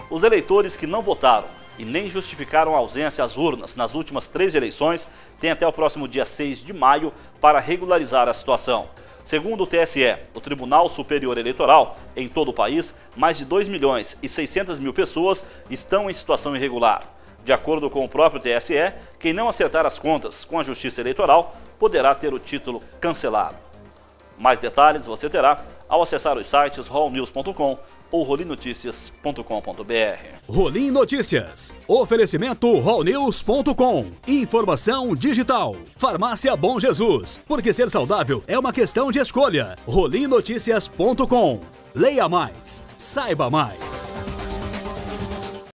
Os eleitores que não votaram e nem justificaram a ausência às urnas nas últimas 3 eleições têm até o próximo dia 6 de maio para regularizar a situação. Segundo o TSE, o Tribunal Superior Eleitoral, em todo o país, mais de 2.600.000 pessoas estão em situação irregular. De acordo com o próprio TSE, quem não acertar as contas com a Justiça Eleitoral poderá ter o título cancelado. Mais detalhes você terá ao acessar os sites rollnews.com ou rolinoticias.com.br. Rolim Notícias. Oferecimento rollnews.com. Informação digital. Farmácia Bom Jesus. Porque ser saudável é uma questão de escolha. rolinoticias.com. Leia mais. Saiba mais.